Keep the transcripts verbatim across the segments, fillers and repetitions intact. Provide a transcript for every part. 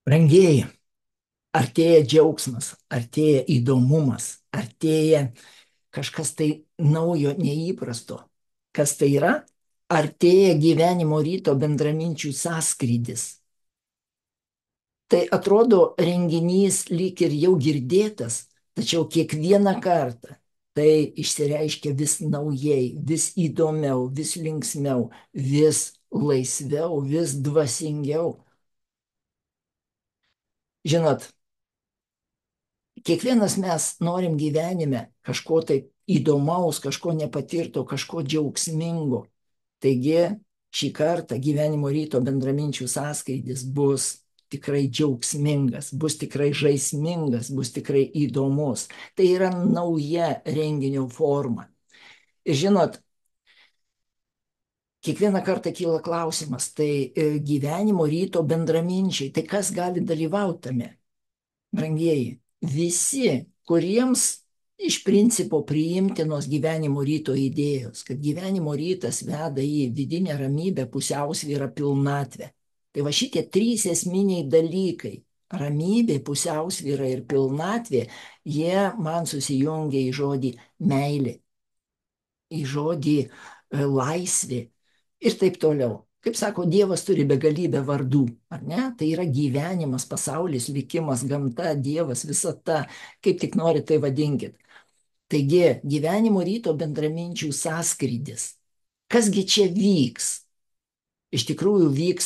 Brangieji, artėja džiaugsmas, artėja įdomumas, artėja kažkas tai naujo, neįprasto. Kas tai yra? Artėja gyvenimo ryto bendraminčių sąskrydis. Tai atrodo renginys lyg ir jau girdėtas, tačiau kiekvieną kartą tai išsireiškia vis naujai, vis įdomiau, vis linksmiau, vis laisviau, vis dvasingiau. Žinot, kiekvienas mes norim gyvenime kažko tai įdomaus, kažko nepatirto, kažko džiaugsmingo. Taigi šį kartą gyvenimo ryto bendraminčių sąskrydis bus tikrai džiaugsmingas, bus tikrai žaismingas, bus tikrai įdomus. Tai yra nauja renginio forma. Ir žinot, kiekvieną kartą kyla klausimas, tai e, gyvenimo ryto bendraminčiai, tai kas gali dalyvauti tame? Brangieji, visi, kuriems iš principo priimtinos gyvenimo ryto idėjos, kad gyvenimo rytas veda į vidinę ramybę, pusiausvyrą, pilnatvę. Tai va šitie trys esminiai dalykai - ramybė, pusiausvyra ir pilnatvė - jie man susijungia į žodį meilė, į žodį e, laisvė ir taip toliau. Kaip sako, Dievas turi begalybę vardų, ar ne? Tai yra gyvenimas, pasaulis, likimas, gamta, Dievas, visata, kaip tik nori tai vadinkit. Taigi, gyvenimo ryto bendraminčių sąskrydis. Kasgi čia vyks? Iš tikrųjų vyks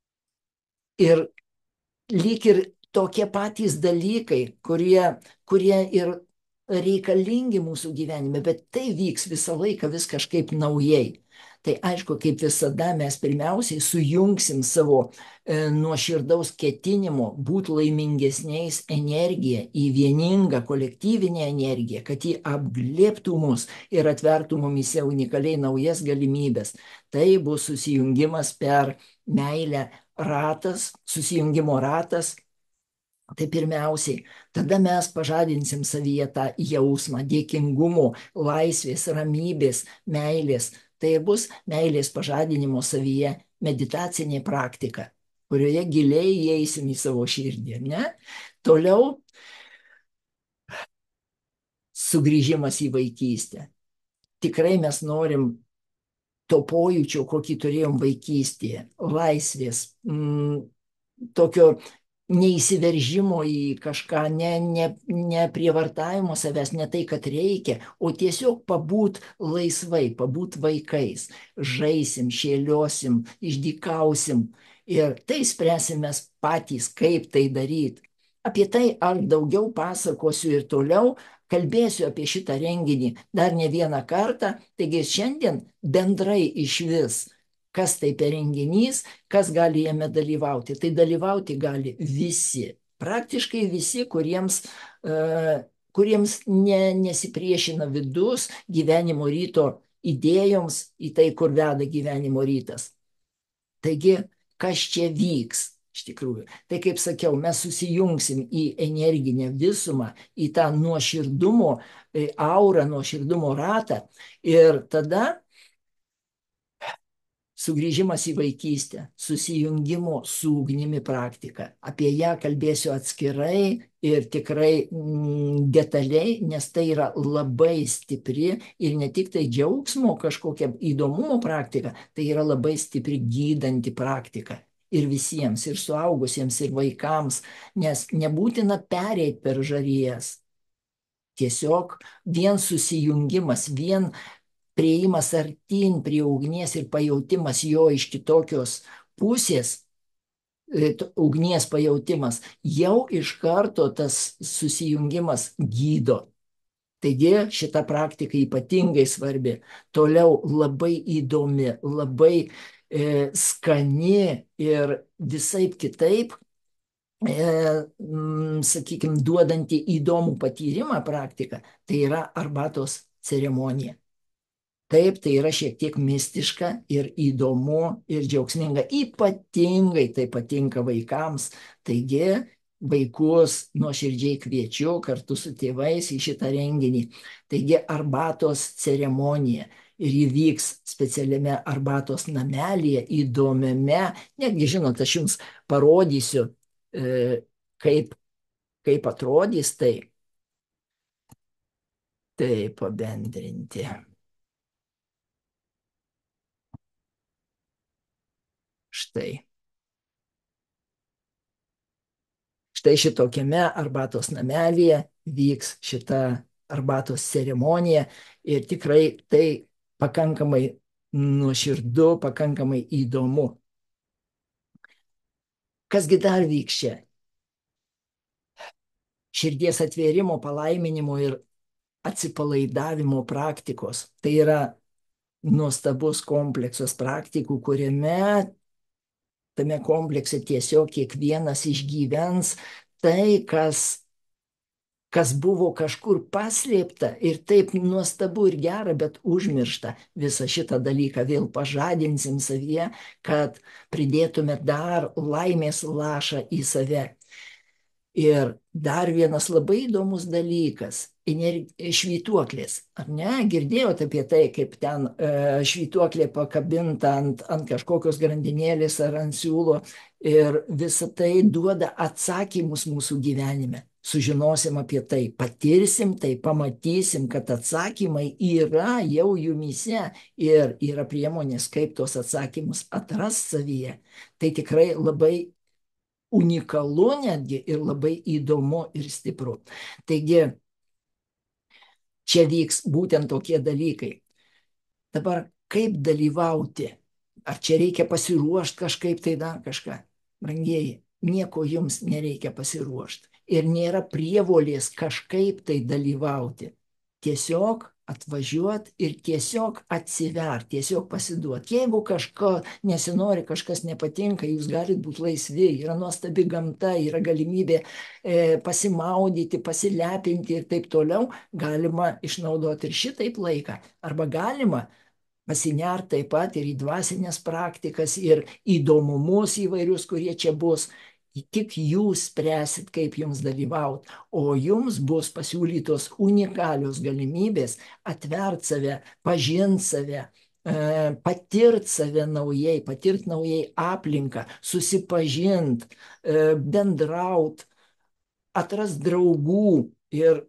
ir lyg ir tokie patys dalykai, kurie, kurie ir reikalingi mūsų gyvenime, bet tai vyks visą laiką vis kažkaip naujai. Tai aišku, kaip visada mes pirmiausiai sujungsim savo e, nuoširdaus ketinimo būti laimingesniais energiją į vieningą kolektyvinę energiją, kad ji apglėbtų mus ir atvertų mumise unikaliai naujas galimybės. Tai bus susijungimas per meilę ratas, susijungimo ratas. Tai pirmiausiai, tada mes pažadinsim savyje tą jausmą dėkingumo, laisvės, ramybės, meilės. Tai ir bus meilės pažadinimo savyje meditacinė praktika, kurioje giliai įeisim į savo širdį, ne? Toliau sugrįžimas į vaikystę. Tikrai mes norim to pojūčio, kokį turėjom vaikystėje, laisvės, mm, tokio neįsiveržimo į kažką, ne, ne, ne prievartavimo savęs, ne tai, kad reikia, o tiesiog pabūt laisvai, pabūt vaikais. Žaisim, šėliosim, išdykausim ir tai spręsim mes patys, kaip tai daryti. Apie tai aš daugiau pasakosiu ir toliau, kalbėsiu apie šitą renginį dar ne vieną kartą, taigi šiandien bendrai iš vis, kas tai per renginys, kas gali jame dalyvauti. Tai dalyvauti gali visi, praktiškai visi, kuriems, uh, kuriems ne, nesipriešina vidus gyvenimo ryto idėjoms į tai, kur veda gyvenimo rytas. Taigi, kas čia vyks? Iš tikrųjų. Tai kaip sakiau, mes susijungsim į energinę visumą, į tą nuoširdumo aurą, nuoširdumo ratą ir tada sugrįžimas į vaikystę, susijungimo su ugnimi praktika. Apie ją kalbėsiu atskirai ir tikrai mm, detaliai, nes tai yra labai stipri ir ne tik tai džiaugsmo kažkokia įdomumo praktika, tai yra labai stipri gydanti praktika. Ir visiems, ir suaugusiems, ir vaikams, nes nebūtina pereiti per žarijas. Tiesiog vien susijungimas, vien prieimas artin prie ugnies ir pajautimas jo iš kitokios pusės, ugnies pajautimas, jau iš karto tas susijungimas gydo. Taigi šita praktika ypatingai svarbi. Toliau labai įdomi, labai e, skani ir visaip kitaip, e, m, sakykime, duodanti įdomų patyrimą praktiką, tai yra arbatos ceremonija. Taip, tai yra šiek tiek mistiška ir įdomu ir džiaugsminga. Ypatingai tai patinka vaikams. Taigi, vaikus nuoširdžiai kviečiu kartu su tėvais į šitą renginį. Taigi, arbatos ceremonija. Ir ji vyks specialiame arbatos namelyje, įdomiame. Netgi, žinot, aš jums parodysiu E, kaip, kaip atrodys tai, tai pabendrinti. Štai. Štai šitokiame arbatos namelėje vyks šita arbatos ceremonija ir tikrai tai pakankamai nuoširdu, pakankamai įdomu. Kasgi dar vyks čia? Širdies atvėrimo, palaiminimo ir atsipalaidavimo praktikos. Tai yra nuostabus kompleksas praktikų, kuriame tame komplekse tiesiog kiekvienas išgyvens tai, kas, kas buvo kažkur paslėpta ir taip nuostabu ir gera, bet užmiršta. Visą šitą dalyką vėl pažadinsim savyje, kad pridėtume dar laimės lašą į save. Ir dar vienas labai įdomus dalykas - švytuoklės. Ar ne? Girdėjote apie tai, kaip ten e, švytuoklė pakabinta ant, ant kažkokios grandinėlės ar ant siūlo ir visa tai duoda atsakymus mūsų gyvenime. Sužinosim apie tai, patirsim tai, pamatysim, kad atsakymai yra jau jumyse ir yra priemonės, kaip tos atsakymus atrast savyje. Tai tikrai labai unikalu netgi ir labai įdomu ir stipru. Taigi, čia vyks būtent tokie dalykai. Dabar kaip dalyvauti? Ar čia reikia pasiruošti kažkaip tai dar kažką? Brangieji, nieko jums nereikia pasiruošti. Ir nėra prievolės kažkaip tai dalyvauti. Tiesiog atvažiuot ir tiesiog atsivert, tiesiog pasiduot. Jeigu kažko nesinori, kažkas nepatinka, jūs galite būti laisvi, yra nuostabi gamta, yra galimybė e, pasimaudyti, pasilepinti ir taip toliau, galima išnaudoti ir šitaip laiką. Arba galima pasinert taip pat ir į dvasinės praktikas, ir įdomumus įvairius, kurie čia bus. Tik jūs spręsit, kaip jums dalyvauti, o jums bus pasiūlytos unikalios galimybės atvert save, pažint save, patirt save naujai, patirt naujai aplinką, susipažint, bendraut, atrast draugų ir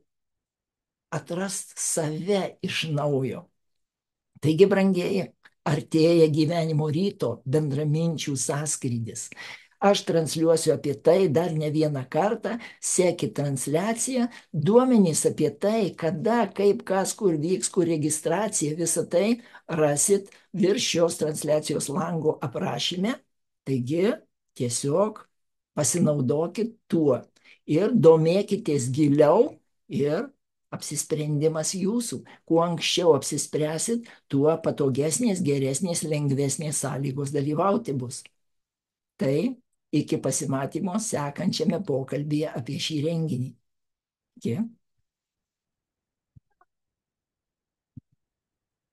atrast save iš naujo. Taigi, brangieji, artėja gyvenimo ryto bendraminčių sąskrydis. Aš transliuosiu apie tai dar ne vieną kartą, sekit transliaciją, duomenys apie tai, kada, kaip, kas, kur vyks, kur registracija, visą tai rasit virš šios transliacijos lango aprašyme. Taigi, tiesiog pasinaudokit tuo ir domėkitės giliau ir apsisprendimas jūsų. Kuo anksčiau apsispręsit, tuo patogesnės, geresnės, lengvesnės sąlygos dalyvauti bus. Tai iki pasimatymo sekančiame pokalbyje apie šį renginį. Iki.